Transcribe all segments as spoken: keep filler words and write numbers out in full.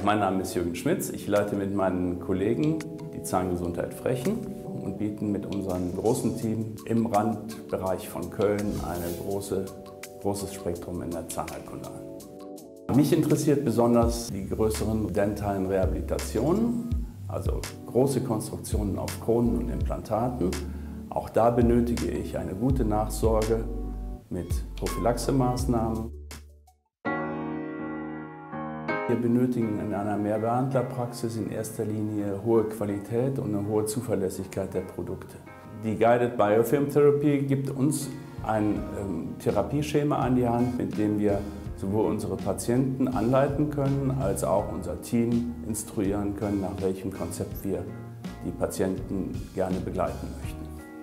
Mein Name ist Jürgen Schmitz. Ich leite mit meinen Kollegen die Zahngesundheit Frechen und bieten mit unserem großen Team im Randbereich von Köln ein große, großes Spektrum in der Zahnheilkunde an. Mich interessiert besonders die größeren dentalen Rehabilitationen, also große Konstruktionen auf Kronen und Implantaten. Auch da benötige ich eine gute Nachsorge mit Prophylaxemaßnahmen. Wir benötigen in einer Mehrbehandlerpraxis in erster Linie hohe Qualität und eine hohe Zuverlässigkeit der Produkte. Die Guided Biofilm Therapy gibt uns ein ähm, Therapieschema an die Hand, mit dem wir sowohl unsere Patienten anleiten können, als auch unser Team instruieren können, nach welchem Konzept wir die Patienten gerne begleiten möchten.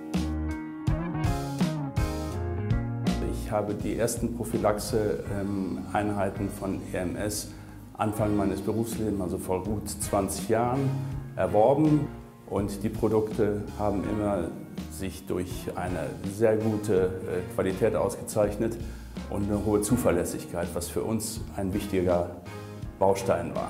Ich habe die ersten Prophylaxe-Einheiten von E M S Anfang meines Berufslebens, also vor gut zwanzig Jahren, erworben. Und die Produkte haben immer sich durch eine sehr gute Qualität ausgezeichnet und eine hohe Zuverlässigkeit, was für uns ein wichtiger Baustein war.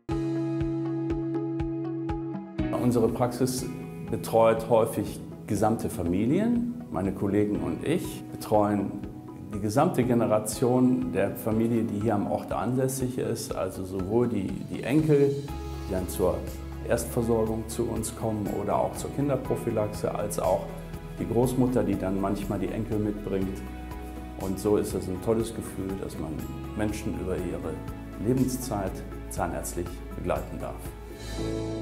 Unsere Praxis betreut häufig gesamte Familien. Meine Kollegen und ich betreuen die gesamte Generation der Familie, die hier am Ort ansässig ist, also sowohl die, die Enkel, die dann zur Erstversorgung zu uns kommen oder auch zur Kinderprophylaxe, als auch die Großmutter, die dann manchmal die Enkel mitbringt. Und so ist es ein tolles Gefühl, dass man Menschen über ihre Lebenszeit zahnärztlich begleiten darf.